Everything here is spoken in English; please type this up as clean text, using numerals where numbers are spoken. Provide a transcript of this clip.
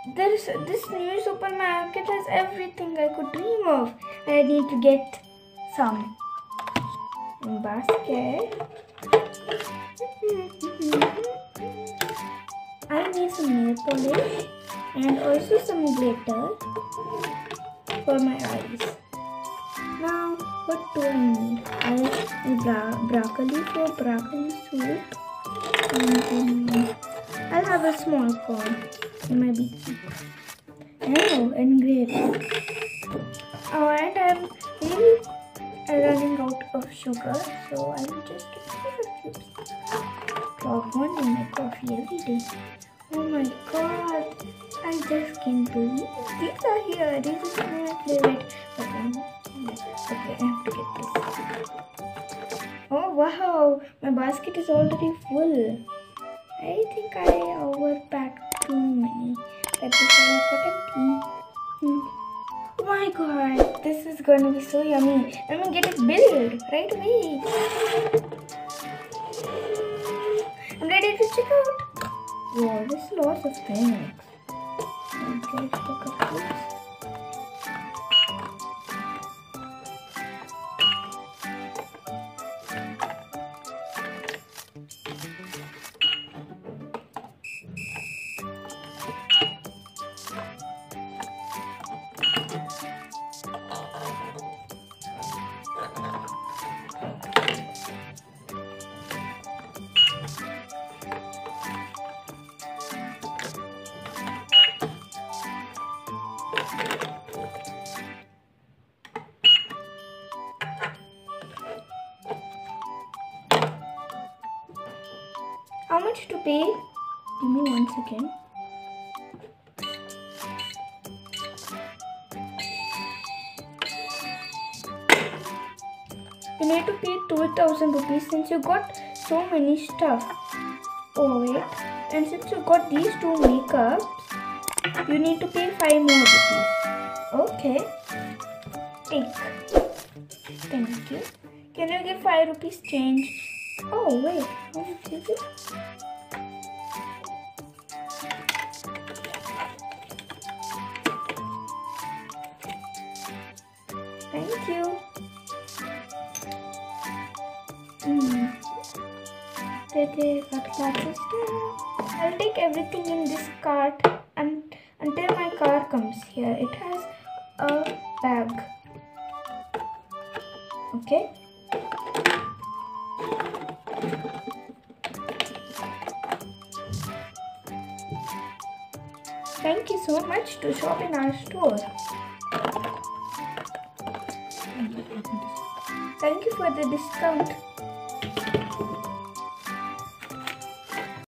This new supermarket has everything I could dream of. I need to get some basket. I need some nail polish and also some glitter for my eyes. Now, what do I need? I need broccoli for broccoli soup. And I'll have a small corn in my beak. Oh, and grapes. Oh, and I'm really running out of sugar, so I will just get sugar cubes. Drop one in my coffee every day. Oh my god, I just can't believe these are here. This is my favorite. Okay, I have to get this. Oh wow, my basket is already full. I think I overpacked too many. That is why I got empty. Oh my god, this is gonna be so yummy. Let me get it built right away. I'm ready to check out. Wow, there's lots of things. Okay, look at this. How much to pay? Give me 1 second. You need to pay 2,000 rupees since you got so many stuff. Oh wait, and since you got these 2 makeups, you need to pay 5 more rupees. Okay. Take. Thank you. Can you give 5 rupees change? Oh wait, how much is it? Thank you. I'll take everything in this cart until my car comes here. It has a bag. Okay. Thank you so much to shop in our store. Thank you for the discount.